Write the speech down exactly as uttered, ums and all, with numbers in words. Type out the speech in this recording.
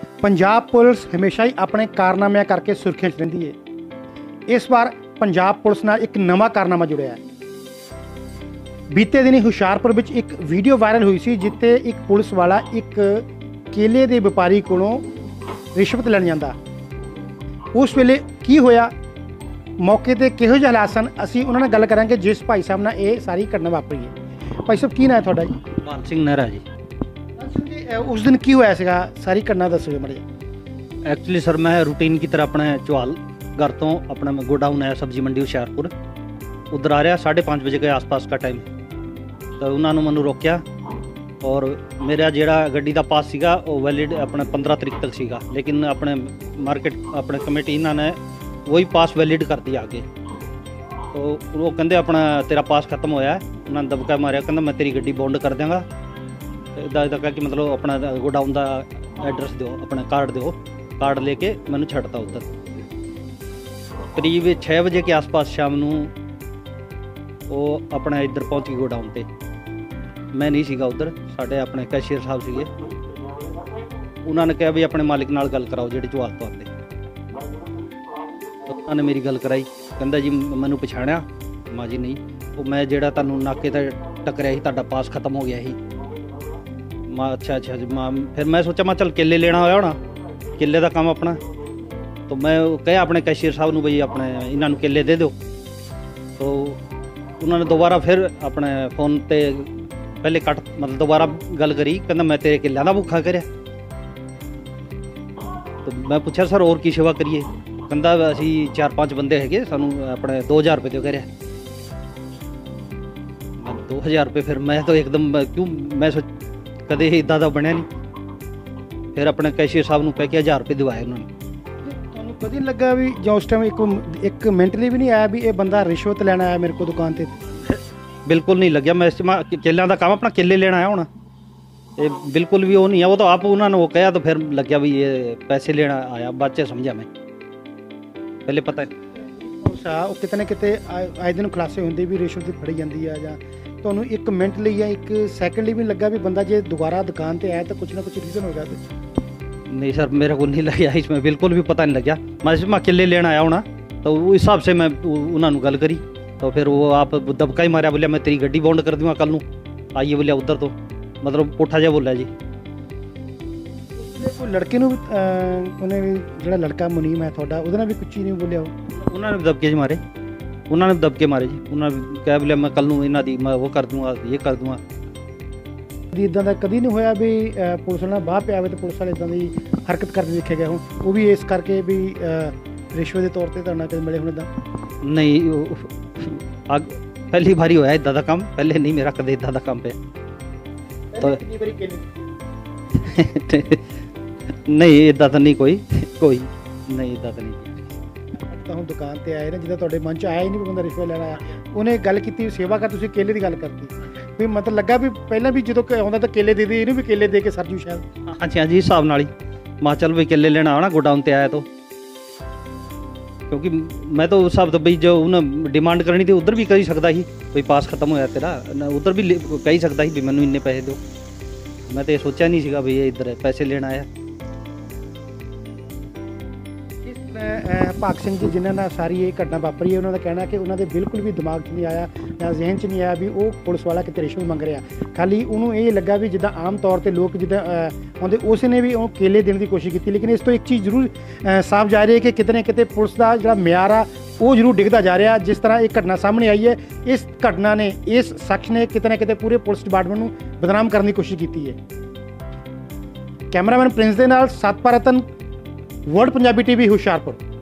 Punjab police हमेशा ही अपने कारनामिਆਂ करके सुर्खियां च रहिंदी है। इस बार पंजाब पुलिस नाल एक नवा कारनामा जुड़िया है। बीते दिनी हुशियारपुर विच एक वीडियो वायरल हुई सी जिथे एक पुलिस वाला एक केले के व्यापारी कोलों रिश्वत लैन जांदा। उस वेले की होया, मौके ते किहो जिहे हालात सन, असीं उन्हां नाल गल करांगे जिस भाई साहब नाल ये सारी घटना वापरी है। भाई साहब की नाम है तुहाडा जी? मान सिंह नहरा जी। उस दिन की होया सीगा, सारी घटना दसो मड़े। एक्चुअली सर मैं रूटीन की तरह अपने चौहाल घर तो अपना गोडाउन है सब्जी मंडी हुशियारपुर, उधर आ रहा साढ़े पाँच बजे के आसपास का टाइम। तो उन्होंने मैंने रोकया और मेरा जोड़ा गड्डी का पास सीगा वो वैलिड अपने पंद्रह तरीक तक सीगा, लेकिन अपने मार्केट अपने कमेटी इन्होंने वही पास वैलिड कर दिया आगे। तो वो कहते अपना तेरा पास खत्म होया है, उन्होंने दबका मारिया, कहता मैं तेरी गड्डी बॉन्ड कर देंगा। इदा इदा कि मतलब अपना गोडाउन का एड्रैस दो, अपना कार्ड दो, कार्ड लेके मैनू छड्डता उधर। करीब छः बजे के आसपास शाम नू वो अपना इधर पहुँच गई गोडाउन पे। मैं नहीं सीगा उधर, साढ़े अपने कैशियर साहब सीगे। उन्होंने कहा भी अपने मालिक नाल गल कराओ जेडे चौहाल तो आते। तो उन्होंने मेरी गल कराई, कहंदा जी मैनू पछाणिया? मां जी नहीं, वो मैं जेड़ा तुहानू नाके ते टकरिया ही, तुहाडा पास खत्म हो गया ही। मां अच्छा अच्छा जी मां। फिर मैं सोचा मैं चल केले लेना होया होना, केले का काम अपना। तो मैं कहा अपने कैशियर साहब नू बई अपने इन्होंने केले दे दो। तो उन्होंने दोबारा फिर अपने फोन पे पहले कट मतलब दोबारा गल करी, कहना मैं तेरे केलों का भुखा करया। तो मैं पूछा सर और की सेवा करिए? कहता असी चार पाँच बंदे है, सानू अपने दो हज़ार रुपये दो करया। दो हज़ार रुपये फिर मैं तो एकदम क्यों, मैं सोच कदे इदा का बनया नहीं। फिर अपने कैशियर साहब कह के हज़ार रुपये दिवाए उन्होंने। कभी नहीं लगा भी जो उस टाइम एक एक मिनट लिए भी नहीं आया भी ये बंदा रिश्वत लेना आया मेरे को दुकान पे? बिल्कुल नहीं लग्या। मैं इस केलों का काम अपना केले लेना आया होना, ये बिल्कुल भी वो नहीं है। वो तो आप उन्होंने वो कहा तो फिर लग्या भी ये पैसे लेना आया, बाद च समझा मैं, पहले पता नहीं। अच्छा वो कितने कितने आए दिन खुलासे होंगे भी रिश्वत फड़ी जाती है, या ਤੁਹਾਨੂੰ ਇੱਕ ਮਿੰਟ ਲਈ ਜਾਂ ਇੱਕ ਸੈਕਿੰਡ ਲਈ भी ਲੱਗਾ भी बंदा जे दोबारा दुकान पे आया तो कुछ ना कुछ रीज़न होगा? तो नहीं सर मेरे को नहीं लगा, इसमें बिल्कुल भी पता नहीं लगा। मैं इसमें अकेले लेना आया होना, तो उस हिसाब से मैं उन्होंने गल करी। तो फिर वो आप दबका ही मारा, बोलिया मैं तेरी गड्डी बॉन्ड कर दूँगा कल नू आइए, बोलिया उधर। तो मतलब पुठा जिहा बोलिया जी। कोई लड़के नू उन्हें जो लड़का मुनीम है थोड़ा उहदे नाल भी कुछ नहीं बोलिया? उन्होंने भी दबके मारे, उन्होंने दबके मारे जी। उन्होंने कहा बोलिया मैं कल नू इन्हां दी मैं वो कर दूँगा, ये कर दूँगा। इदां दा कदी नहीं होया भी पुलिस नाल बाहर पे आवे तो पुलिस वाले इदां दी हरकत करते देखे गए हो, वो भी इस करके भी रिश्वत के तौर पर तुहाडे नाल कदे मिले होण? इदां नहीं, अग पहली बारी होया इदां दा काम, पहले नहीं मेरा कदे इदां दा काम पे। तो नहीं इदां तो नहीं कोई कोई नहीं इदां तो नहीं। ਤਾਂ ਹੁਣ ਦੁਕਾਨ ਤੇ ਆਏ ਨੇ ਜਿੱਦਾਂ ਤੁਹਾਡੇ ਮਨ ਚ ਆਇਆ ਹੀ ਨਹੀਂ ਵੀ ਬੰਦਾ ਰਿਸ਼ਵਤ ਲੈਣਾ ਆਇਆ, ਉਹਨੇ ਗੱਲ ਕੀਤੀ ਸੇਵਾ ਕਰ, ਤੁਸੀਂ ਕੇਲੇ ਦੀ ਗੱਲ ਕਰਤੀ ਵੀ ਮਤਲਬ ਲੱਗਾ ਵੀ ਪਹਿਲਾਂ ਵੀ ਜਦੋਂ ਆਉਂਦਾ ਤਾਂ ਕੇਲੇ ਦੇ ਦੇ, ਇਹਨੂੰ ਵੀ ਕੇਲੇ ਦੇ ਕੇ ਸਰਜੂ ਸ਼ਾਇਦ। ਹਾਂਜੀ ਹਾਂਜੀ ਹਿਸਾਬ ਨਾਲ ਹੀ ਮਾਂ ਚੱਲ ਵੀ ਕੇਲੇ ਲੈਣਾ ਆਉਣਾ गोडाउन ਤੇ आया तो, क्योंकि मैं तो उस हिसाब से भाई जो उन्हें डिमांड करनी थी उधर भी कर ही सकता ही, भाई पास खत्म होया तेरा, उधर भी कह ही सकता ही भी मैनू इन्ने पैसे दो। मैं तो ये सोचा नहीं सीगा भी ये इधर पैसे लेना आया। भाग सिंह जी जिन्होंने ना सारी ये घटना वापरी है, उन्होंने कहना कि उन्होंने बिल्कुल भी दिमाग च नहीं आया या जहन च नहीं आया भी वो पुलिस वाला कितने रिश्वत मंग रहा। खाली उन्होंने ये लगा भी जिदा आम तौर पर लोग जिदा आते उसने भी वो केले देने की कोशिश की, लेकिन इस तो एक चीज़ जरूर साफ जा रही है कि कितने कितने पुलिस का जो म्यार आ वो जरूर डिगता जा रहा। जिस तरह एक घटना सामने आई है, इस घटना ने इस शख्स ने कितने कितने पूरे पुलिस डिपार्टमेंट को बदनाम करने की कोशिश की है। कैमरामैन प्रिंस के नाल सतपाल रतन, वर्ल्ड पंजाबी टीवी हुशियारपुर।